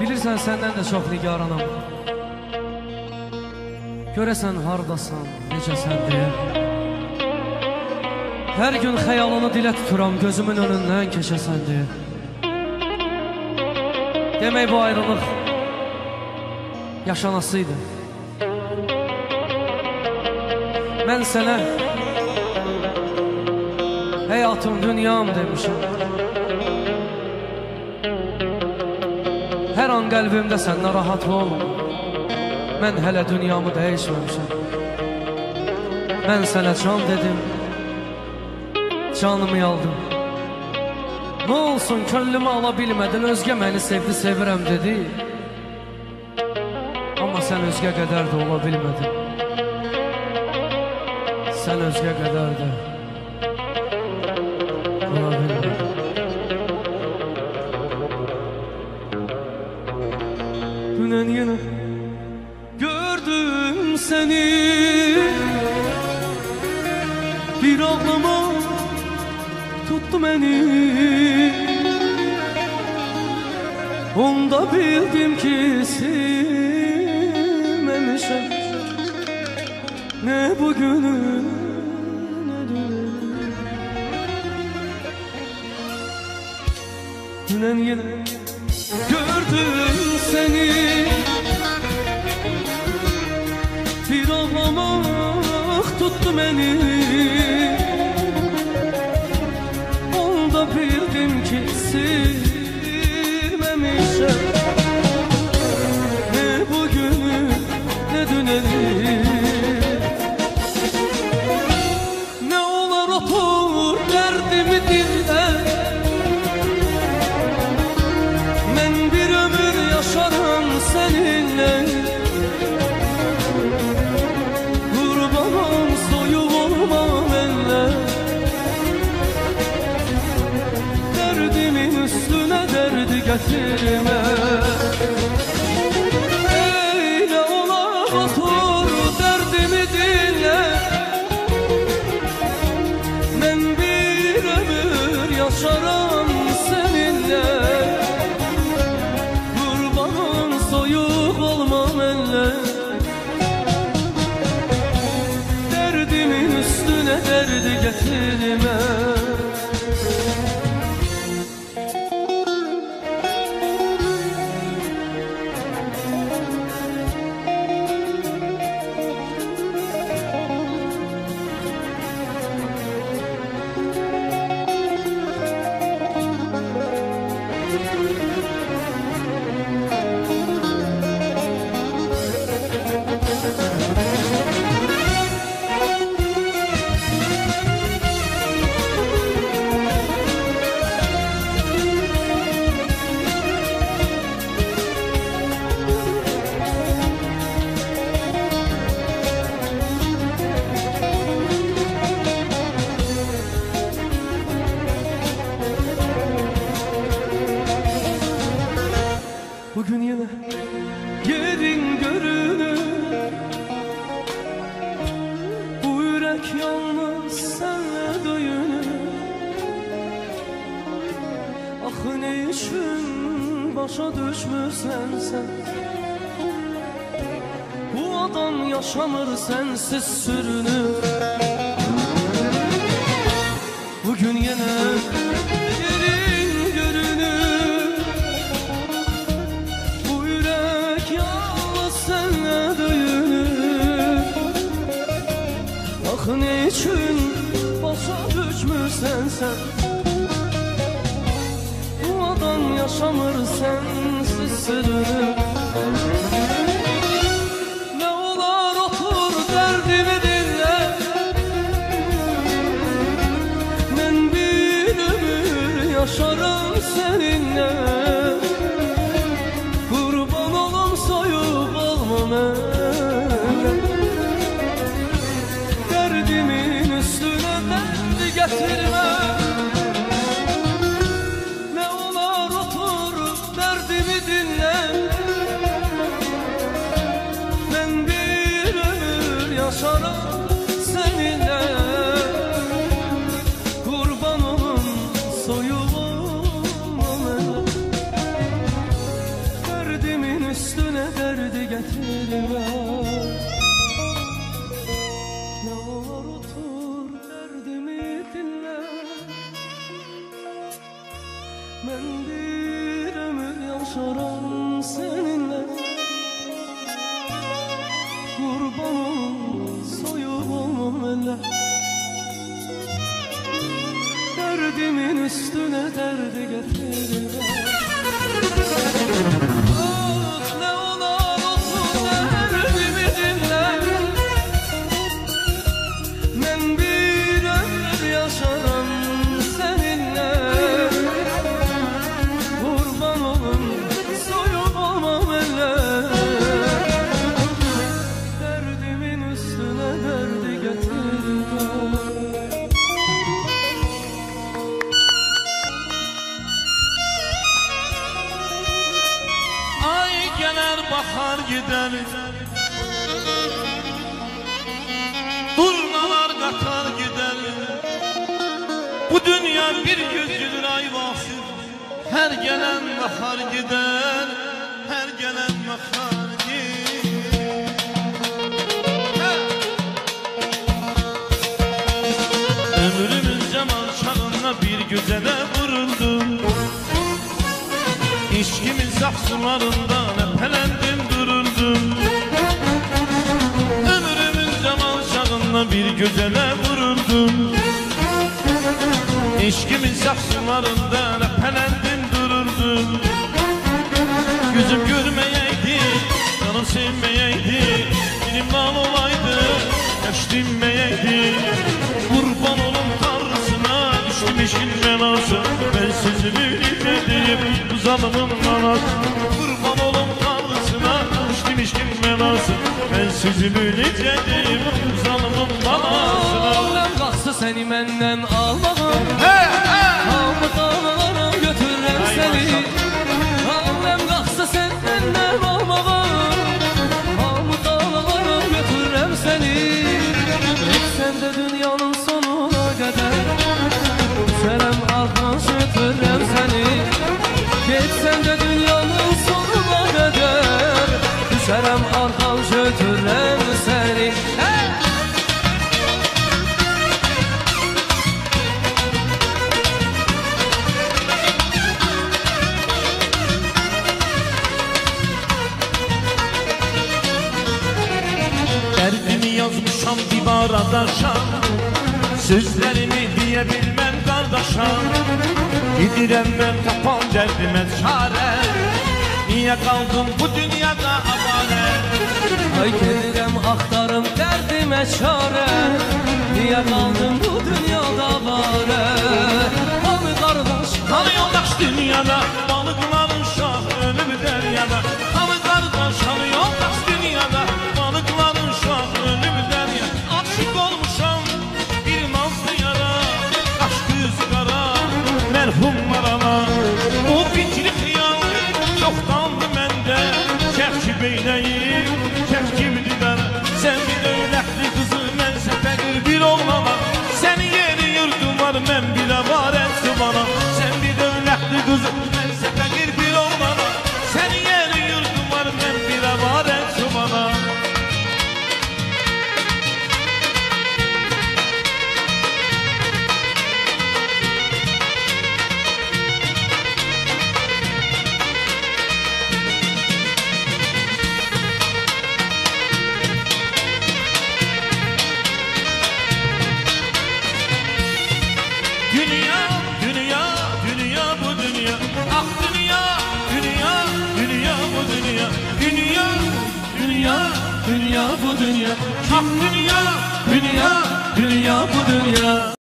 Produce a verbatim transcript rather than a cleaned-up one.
bilirsən səndən də çox nigaranam. Görəsən hardasan, necəsən deyə. Hər gün xəyalını dilə tuturam, gözümün önündən keçəsən deyə. Demək bu ayrılıq yaşanasıydı. Mən sənə həyatım, dünyam demişəm. Hər an qəlbimdə sən narahat olma. Mən hələ dünyamı dəyişməmişəm. Mən sənə can dedim, canımı aldım. Nə olsun könlümü ala bilmədin, özgə məni sevdi, sevirəm dedi. Amma sən özgə qədər də ola bilmədin. Sən özgə qədər də ola bilmədin. Dünən yenə gördüm səni, bir ağlama tuttu məni. Onda bildim ki sevməmişəm, ne bugünü ne dünü. Dünən yenə gördüm səni, bir ağlamaq tuttu məni. Onda bildim ki sevməmişəm, ne bugünü ne dünəni. Ne olar otur dərdimi dinlə, mən bir ömür yaşarım səninlə. Qurbanım soyuq olma mənlə, dərdimin üstünə dərdi gətirmə. Eylə olar otur dərdimi dinlə, mən bir ömür yaşaram səninlə. Qurbanım soyuq olma mənlə, dərdimin üstünə dərdi gətirmə. Bugün yine yerin görünür, bu yürek yalnız senle döyünür. Ah ne için başa düşmürsen sen, bu adam yaşamır sensiz sürünür. Bugün yine yerin görünür, bu yürek yalnız senle döyünür. Ah ne için başa düşmürsen sen, bu adam yaşamır sensiz sürünür. Ne olar otur derdimi dinle, ben bir ömür yaşarım seninle. Kurban olum soyup olma mənlə, derdimin üstüne derdi getirme. Ne olar otur derdimi dinle, ben bir ömür yaşarım seninle. Kurban olum soyup olma mənlə, yaşarım seninle. Kurbanım soyulmam elle. Derdimin üstüne derdi getirir. Ah ne olur olsun derdimi dinle. Ben bir ömür yaşarım seninle. Kurban olum soyulmam elle. Derdimin üstüne derdi getirir. Bahar gider, durnalar katar gider. Bu dünya bir gözcüdür ayvasız. Her gelen bahar gider, her gelen bahar gider. Ömrümün zaman çağına bir güzele vuruldum. İşkimin saksılarından epelendim dururdum. Ömrümün zaman çağına bir güzele vururdum. İşkimin saksılarından epelendim dururdum. Gözüm görmeyeydi, canım sevmeyeydi, dilim mal olaydı, yaş dinmeyeydi. Kurban olum Tanrısına, düştüm işin belası. Ben sözümü dinledim, bu zalımın manası. Kurban olum Tanrısına, düştüm işin belası. Ben sözümü dinledim, bu zalımın manasına. Alem kalksa seni menden almağım. Hamı dağlara götürürüm seni. Alem kalksa sen menden almağım. Hamı dağlara götürürüm seni. Sen de dünyanın sonuna kadar düşerem arkan götürürüm seni. Geçsen de dünyanın sonuna kadar düşerem arkan götürürüm seni. Hey! Derdimi yazmışam divara daşam, sözlerimi diyebilmem kardeşam. Gidirem ben tapan derdime çare, niye kaldım bu dünyada abale? Ay gelirem aktarım derdime çare, niye kaldım bu dünyada bare? Hani kardeş, Hani yoldaş dünyada, balıkların şah ölüm deryada. Hani kardeş, hani yoldaş dünyada, balıkların şah ölüm deryada. Aşık olmuşam bir nazlı yara, kaş göz kara, merhum marana. O fikri hıyal çoktandı mende, çerçi beyleyim, çerçimdi ben. Sen bir dövlətli kızı, mənsə fəqir bir oğlana. Senin yeri yurdun var, mən bilə var etsi bana. Sen bir dövlətli kızı, mənsə fəqir bir oğlana. Senin yeri yurdun var, mən bilə var etsi bana. Dünya, dünya, dünya bu dünya. Ah dünya, dünya, dünya bu dünya. Dünya, dünya, dünya bu dünya. ah dünya, Dünya, dünya bu dünya.